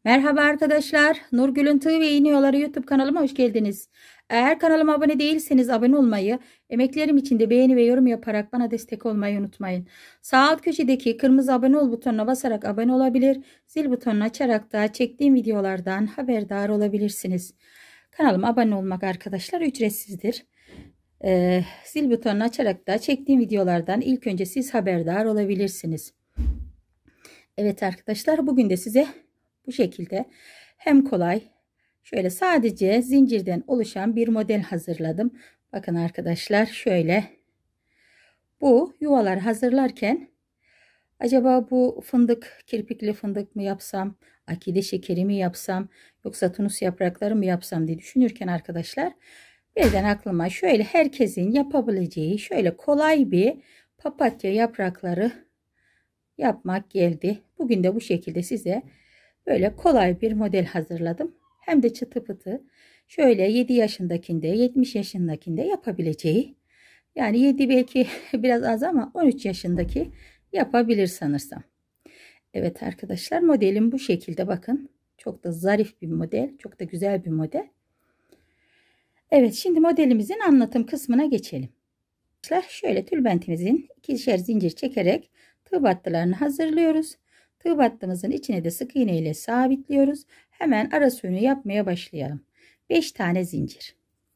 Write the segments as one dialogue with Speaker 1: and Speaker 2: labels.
Speaker 1: Merhaba arkadaşlar. Nurgül'ün Tığ ve İğne Yolları YouTube kanalıma hoş geldiniz. Eğer kanalıma abone değilseniz abone olmayı, emeklerim için de beğeni ve yorum yaparak bana destek olmayı unutmayın. Sağ alt köşedeki kırmızı abone ol butonuna basarak abone olabilir, zil butonunu açarak da çektiğim videolardan haberdar olabilirsiniz. Kanalıma abone olmak arkadaşlar ücretsizdir. Zil butonunu açarak da çektiğim videolardan ilk önce siz haberdar olabilirsiniz. Evet arkadaşlar, bugün de size bu şekilde hem kolay, şöyle sadece zincirden oluşan bir model hazırladım. Bakın arkadaşlar, şöyle bu yuvalar hazırlarken acaba bu fındık, kirpikli fındık mı yapsam, akide şekeri mi yapsam, yoksa tunus yaprakları mı yapsam diye düşünürken arkadaşlar birden aklıma şöyle herkesin yapabileceği şöyle kolay bir papatya yaprakları yapmak geldi. Bugün de bu şekilde size böyle kolay bir model hazırladım. Hem de çıtı pıtı. Şöyle 7 yaşındakinde, 70 yaşındakinde yapabileceği. Yani 7 belki biraz az ama 13 yaşındaki yapabilir sanırsam. Evet arkadaşlar, modelim bu şekilde, bakın. Çok da zarif bir model. Çok da güzel bir model. Evet, şimdi modelimizin anlatım kısmına geçelim. Şöyle tülbentimizin ikişer zincir çekerek tığ battılarını hazırlıyoruz. Tığ battığımızın içine de sık iğne ile sabitliyoruz. Hemen ara suyunu yapmaya başlayalım. 5 tane zincir.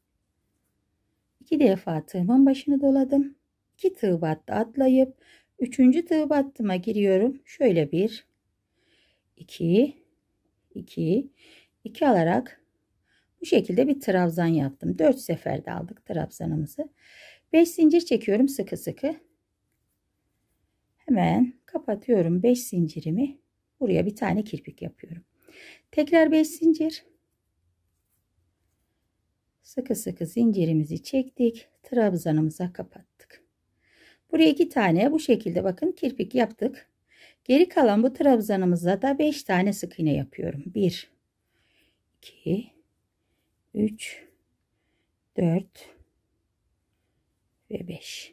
Speaker 1: 2 defa tığımın başını doladım. 2 tığ battı atlayıp 3. tığ battıma giriyorum. Şöyle 1 2 2 2 alarak bu şekilde bir trabzan yaptım. 4 seferde aldık trabzanımızı. 5 zincir çekiyorum sıkı sıkı. Hemen kapatıyorum 5 zincirimi. Buraya bir tane kirpik yapıyorum. Tekrar 5 zincir. Sıkı sıkı zincirimizi çektik. Trabzanımıza kapattık. Buraya 2 tane bu şekilde bakın kirpik yaptık. Geri kalan bu trabzanımıza da 5 tane sık iğne yapıyorum. 1 2 3 4 ve 5.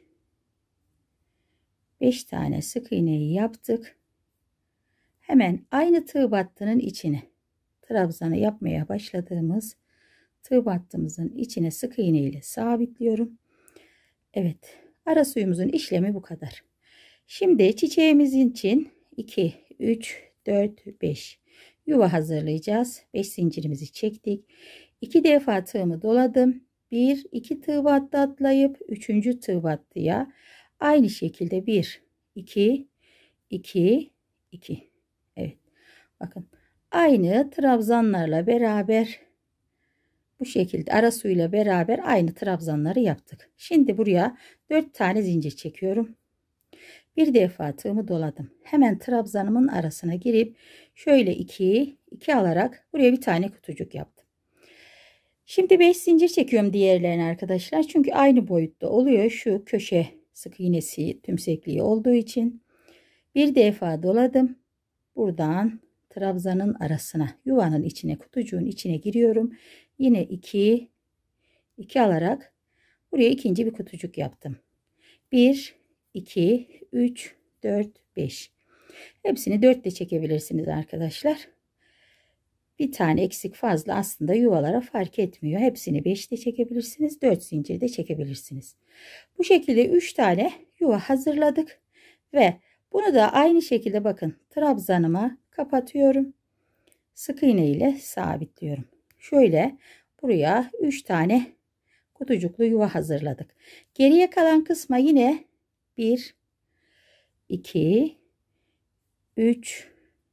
Speaker 1: 5 tane sık iğneyi yaptık. Hemen aynı tığ battının içine trabzanı yapmaya başladığımız tığ battığımızın içine sık iğne ile sabitliyorum. Evet, ara suyumuzun işlemi bu kadar. Şimdi çiçeğimizin için 2 3 4 5 yuva hazırlayacağız. 5 zincirimizi çektik. 2 defa tığımı doladım. 1 2 tığ battı atlayıp 3. tığ battıya aynı şekilde 1 2 2 2. Evet, bakın aynı trabzanlarla beraber bu şekilde ara suyla beraber aynı trabzanları yaptık. Şimdi buraya 4 tane zincir çekiyorum. Bir defa tığımı doladım. Hemen trabzanımın arasına girip şöyle 2 2 alarak buraya bir tane kutucuk yaptım. Şimdi 5 zincir çekiyorum diğerlerine arkadaşlar. Çünkü aynı boyutta oluyor. Şu köşe sık iğnesi tümsekliği olduğu için bir defa doladım. Buradan trabzanın arasına, yuvanın içine, kutucuğun içine giriyorum. Yine 2 2 alarak buraya ikinci bir kutucuk yaptım. 1 2 3 4 5. Hepsini 4 de çekebilirsiniz arkadaşlar. Bir tane eksik fazla aslında yuvalara fark etmiyor. Hepsini 5 de çekebilirsiniz. 4 zincir de çekebilirsiniz. Bu şekilde 3 tane yuva hazırladık ve bunu da aynı şekilde bakın trabzanıma kapatıyorum. Sık iğne ile sabitliyorum. Şöyle buraya 3 tane kutucuklu yuva hazırladık. Geriye kalan kısma yine 1 2 3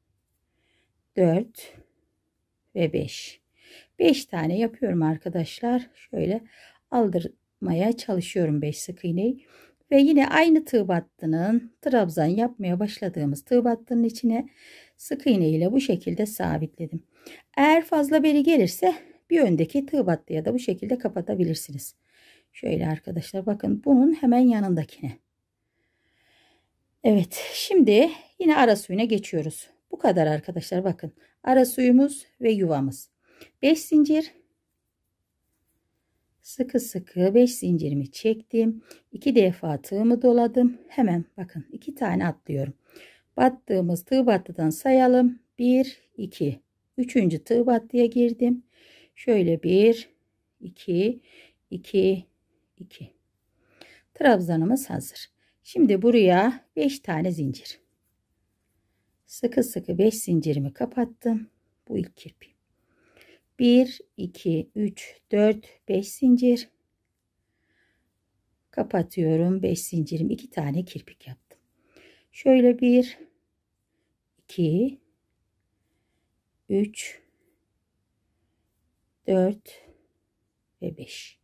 Speaker 1: 4 ve 5. 5 tane yapıyorum arkadaşlar. Şöyle aldırmaya çalışıyorum 5 sık iğneyi. Ve yine aynı tığ battının trabzan yapmaya başladığımız tığ battının içine sık iğne ile bu şekilde sabitledim. Eğer fazla beri gelirse bir öndeki tığ battıya da bu şekilde kapatabilirsiniz. Şöyle arkadaşlar bakın bunun hemen yanındakine. Evet, şimdi yine ara suyuna geçiyoruz. Bu kadar arkadaşlar, bakın ara suyumuz ve yuvamız. 5 zincir sıkı sıkı 5 zincirimi çektim. 2 defa tığımı doladım. Hemen bakın 2 tane atlıyorum. Battığımız tığ battıdan sayalım. 1 2 3. tığ battıya girdim. Şöyle 1 2 2 2. Trabzanımız hazır. Şimdi buraya 5 tane zincir. Sıkı sıkı 5 zincirimi kapattım. Bu ilk kirpiğim. 1 2 3 4 5 zincir kapatıyorum. 5 zincirim, 2 tane kirpik yaptım. Şöyle 1 2 3 4 ve 5.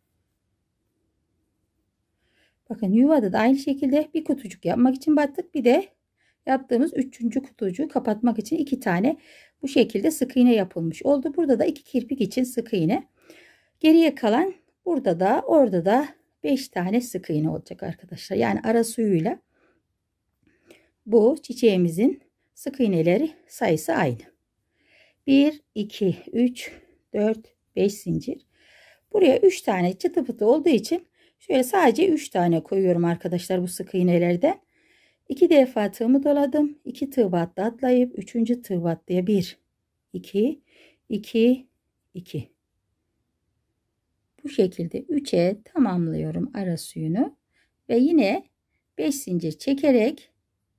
Speaker 1: Bakın yuvada da aynı şekilde bir kutucuk yapmak için battık. Bir de yaptığımız 3. kutucuğu kapatmak için 2 tane bu şekilde sık iğne yapılmış oldu. Burada da 2 kirpik için sık iğne. Geriye kalan burada da orada da 5 tane sık iğne olacak arkadaşlar. Yani ara suyuyla bu çiçeğimizin sık iğneleri sayısı aynı. 1 2 3 4 5 zincir. Buraya 3 tane çıtı pıtı olduğu için şöyle sadece 3 tane koyuyorum arkadaşlar bu sık iğnelerden. 2 defa tığımı doladım. 2 tığ battı atlayıp 3. tığ battıya 1 2 2 2. Bu şekilde 3'e tamamlıyorum ara suyunu ve yine 5 zincir çekerek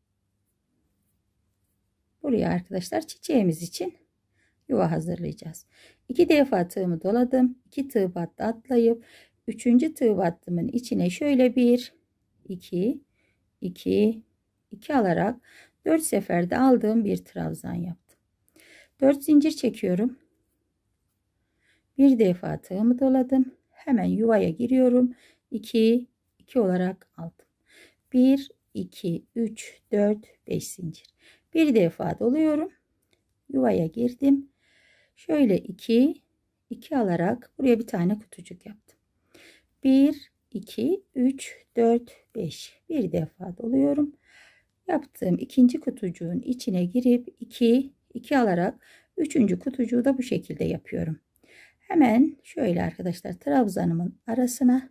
Speaker 1: buraya arkadaşlar çiçeğimiz için yuva hazırlayacağız. 2 defa tığımı doladım. 2 tığ battı atlayıp 3. tığ battımın içine şöyle 1 2 2 2 alarak 4 seferde aldığım bir trabzan yaptım. 4 zincir çekiyorum. Bir defa tığımı doladım. Hemen yuvaya giriyorum. 2 2 olarak aldım. 1 2 3 4 5 zincir. Bir defa doluyorum. Yuvaya girdim. Şöyle 2 2 alarak buraya bir tane kutucuk yaptım. 1 2 3 4 5. Bir defa doluyorum. Yaptığım ikinci kutucuğun içine girip 2 2 alarak 3. kutucuğu da bu şekilde yapıyorum. Hemen şöyle arkadaşlar trabzanımın arasına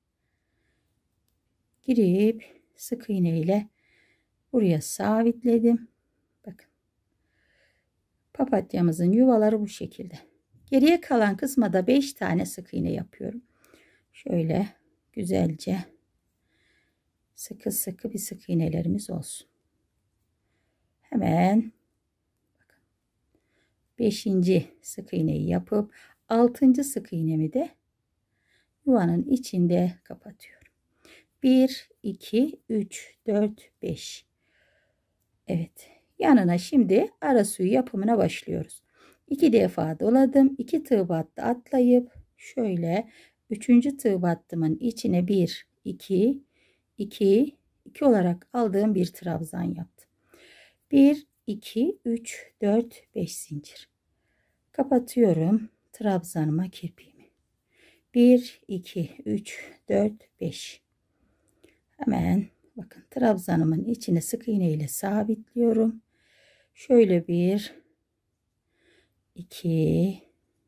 Speaker 1: girip sık iğne ile buraya sabitledim. Bakın. Papatyamızın yuvaları bu şekilde. Geriye kalan kısma da 5 tane sık iğne yapıyorum. Şöyle güzelce sıkı sıkı bir sık iğnelerimiz olsun. Hemen 5. sık iğneyi yapıp 6. sık iğnemi de yuvanın içinde kapatıyorum. 1 2 3 4 5. Evet, yanına şimdi ara suyu yapımına başlıyoruz. 2 defa doladım. 2 tığ battı atlayıp şöyle 3. tığ battımın içine 1 2 2 2 olarak aldığım bir trabzan yaptım. 1 2 3 4 5 zincir. Kapatıyorum trabzanıma kirpiğimi. 1 2 3 4 5. Hemen bakın trabzanımın içine sık iğne ile sabitliyorum. Şöyle 1 2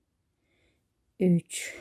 Speaker 1: 3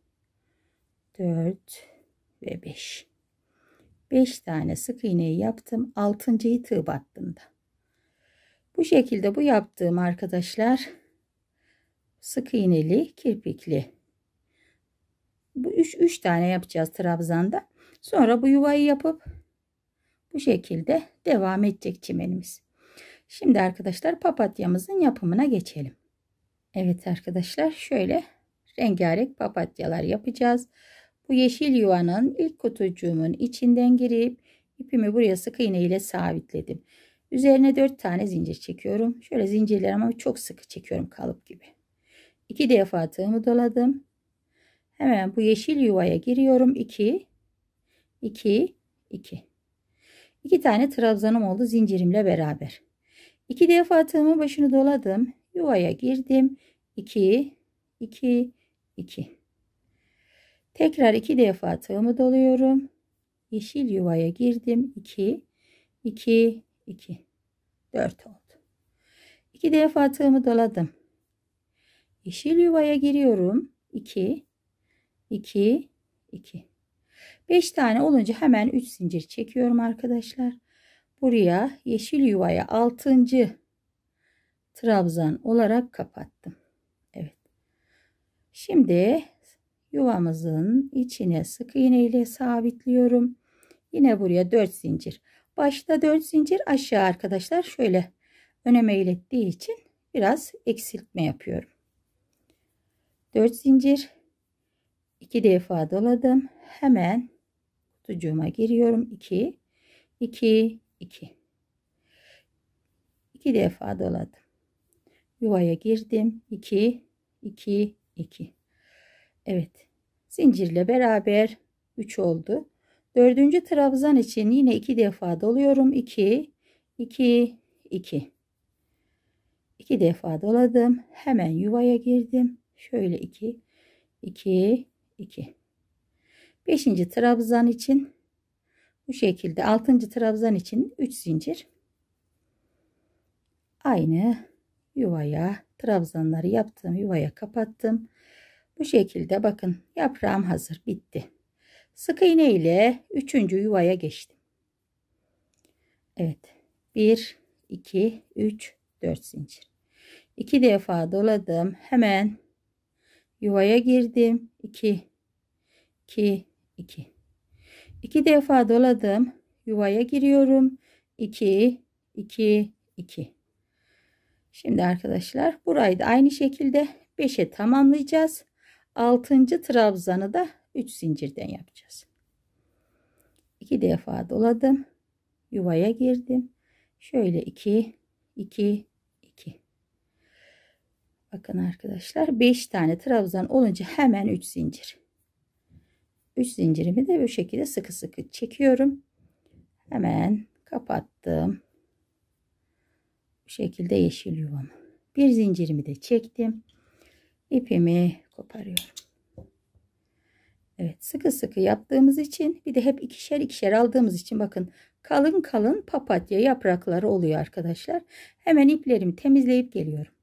Speaker 1: 4 ve 5. 5 tane sık iğneyi yaptım. 6.'yı tığ battığımda. Bu şekilde bu yaptığım arkadaşlar sık iğneli kirpikli. Bu 3 tane yapacağız trabzanda. Sonra bu yuvayı yapıp bu şekilde devam edecek çimenimiz. Şimdi arkadaşlar papatyamızın yapımına geçelim. Evet arkadaşlar şöyle rengarenk papatyalar yapacağız. Bu yeşil yuvanın ilk kutucuğumun içinden girip ipimi buraya sık iğne ile sabitledim. Üzerine 4 tane zincir çekiyorum. Şöyle zincirler ama çok sıkı çekiyorum kalıp gibi. 2 defa tığımı doladım. Hemen bu yeşil yuvaya giriyorum. 2 2 2. 2 tane trabzanım oldu zincirimle beraber. 2 defa tığımın başını doladım. Yuvaya girdim. 2 2 2. Tekrar 2 defa tığımı doluyorum. Yeşil yuvaya girdim. 2 2 2. 4 oldu. 2 defa tığımı doladım. Yeşil yuvaya giriyorum. 2 2 2. 5 tane olunca hemen 3 zincir çekiyorum arkadaşlar. Buraya yeşil yuvaya 6. trabzan olarak kapattım. Evet. Şimdi yuvamızın içine sık iğne ile sabitliyorum. Yine buraya 4 zincir. Başta 4 zincir, aşağı arkadaşlar şöyle öne meylettiği için biraz eksiltme yapıyorum. 4 zincir, 2 defa doladım. Hemen kutucuğuma giriyorum. 2 2 2 2 defa doladım. Yuvaya girdim. 2 2 2. Evet. Zincirle beraber 3 oldu. Dördüncü trabzan için yine 2 defa doluyorum. 2 2 2 2 defa doladım. Hemen yuvaya girdim. Şöyle 2 2 2. 5. trabzan için bu şekilde, 6. trabzan için 3 zincir. Aynı yuvaya, trabzanları yaptığım yuvaya kapattım. Bu şekilde bakın, yaprağım hazır, bitti. Sık iğne ile 3. yuvaya geçtim. Evet. 1 2 3 4 zincir. 2 defa doladım. Hemen yuvaya girdim. 2 2 2 2 defa doladım. Yuvaya giriyorum. 2 2 2. Şimdi arkadaşlar burayı da aynı şekilde 5'e tamamlayacağız. 6. trabzanı da 3 zincirden yapacağız. 2 defa doladım. Yuvaya girdim. Şöyle 2 2 2. Bakın arkadaşlar, 5 tane trabzan olunca hemen 3 zincir. 3 zincirimi de bu şekilde sıkı sıkı çekiyorum. Hemen kapattım. Bu şekilde yeşil yuvamı. Bir zincirimi de çektim. İpimi koparıyorum. Evet, sıkı sıkı yaptığımız için, bir de hep ikişer ikişer aldığımız için bakın kalın kalın papatya yaprakları oluyor arkadaşlar. Hemen iplerimi temizleyip geliyorum.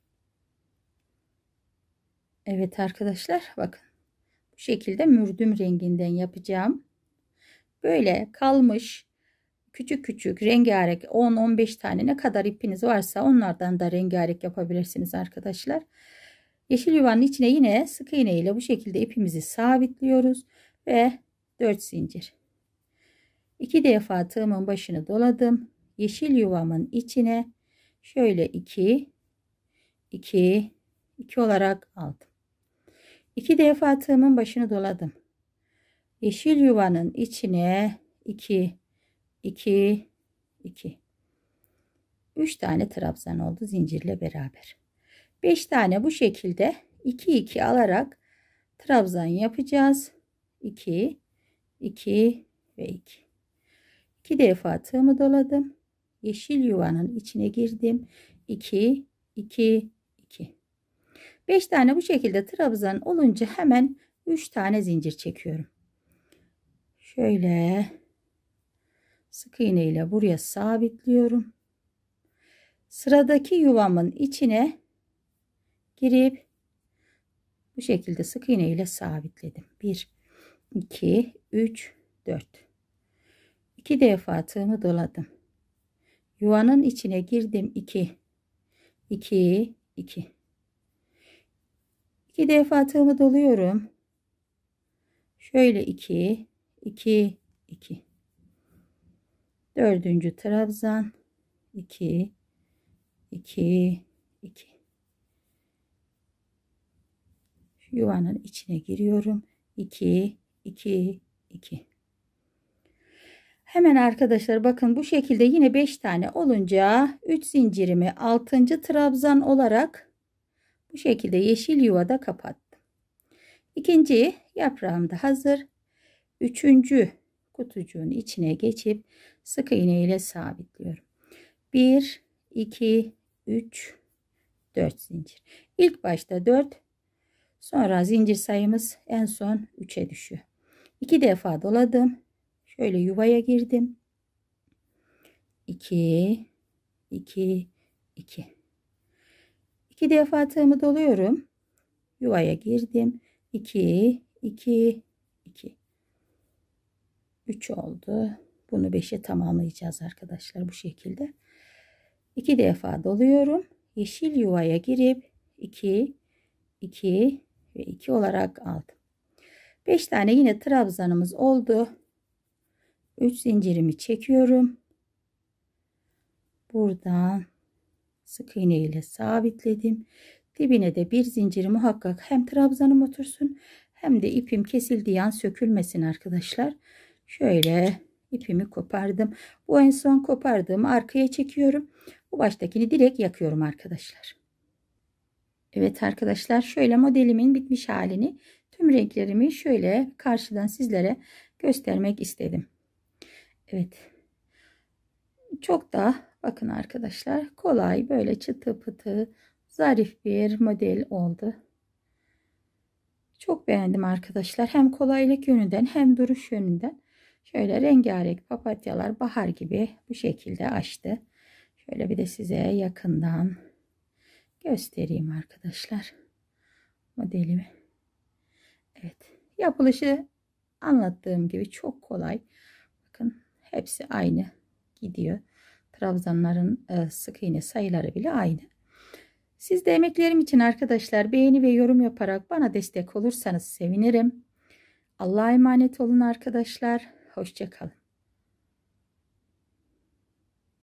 Speaker 1: Evet arkadaşlar, bakın bu şekilde mürdüm renginden yapacağım. Böyle kalmış küçük küçük rengarenk 10-15 tane, ne kadar ipiniz varsa onlardan da rengarenk yapabilirsiniz arkadaşlar. Yeşil yuvanın içine yine sık iğne ile bu şekilde ipimizi sabitliyoruz ve 4 zincir. 2 defa tığımın başını doladım. Yeşil yuvamın içine şöyle 2 2 2 olarak aldım. 2 defa tığımın başını doladım. Yeşil yuvanın içine 2 2 2 3 tane trabzan oldu zincirle beraber. 5 tane bu şekilde 2 2 alarak trabzan yapacağız. 2 2 ve 2. 2 defa tığımı doladım. Yeşil yuvanın içine girdim. 2 2 2. 5 tane bu şekilde trabzan olunca hemen 3 tane zincir çekiyorum. Şöyle sık iğne ile buraya sabitliyorum. Sıradaki yuvamın içine girip bu şekilde sık iğne ile sabitledim. 1 2 3 4. 2 defa tığımı doladım. Yuvanın içine girdim. 2 2 2. 2 defa tığımı doluyorum. Şöyle 2 2 2. Dördüncü trabzan 2 2 2. Şu yuvanın içine giriyorum. 2 2 2. Hemen arkadaşlar bakın bu şekilde yine 5 tane olunca 3 zincirimi 6. trabzan olarak bu şekilde yeşil yuvada kapattım. İkinci yaprağım da hazır. 3. kutucuğun içine geçip sık iğne ile sabitliyorum. 1 2 3 4 zincir. İlk başta 4, sonra zincir sayımız en son 3'e düşüyor. 2 defa doladım. Şöyle yuvaya girdim. 2 2 2. 2 defa tığımı doluyorum. Yuvaya girdim. 2 2 2. 3 oldu. Bunu 5'e tamamlayacağız arkadaşlar bu şekilde. 2 defa doluyorum. yeşil yuvaya girip 2, 2 ve 2 olarak aldım. 5 tane yine trabzanımız oldu. 3 zincirimi çekiyorum. Buradan sık iğne ile sabitledim. Dibine de bir zinciri muhakkak hem trabzanım otursun hem de ipim kesildiği an sökülmesin arkadaşlar. Şöyle ipimi kopardım. Bu en son kopardığımı arkaya çekiyorum. Bu baştakini direkt yakıyorum arkadaşlar. Evet arkadaşlar, şöyle modelimin bitmiş halini, tüm renklerimi şöyle karşıdan sizlere göstermek istedim. Evet. Çok da bakın arkadaşlar, kolay, böyle çıtı pıtı zarif bir model oldu. Çok beğendim arkadaşlar. Hem kolaylık yönünden hem duruş yönünden. Şöyle rengarenk papatyalar bahar gibi bu şekilde açtı. Şöyle bir de size yakından göstereyim arkadaşlar modelimi. Evet, yapılışı anlattığım gibi çok kolay. Bakın hepsi aynı gidiyor. Trabzanların sık iğne sayıları bile aynı. Siz de emeklerim için arkadaşlar beğeni ve yorum yaparak bana destek olursanız sevinirim. Allah'a emanet olun arkadaşlar. Hoşça kalın.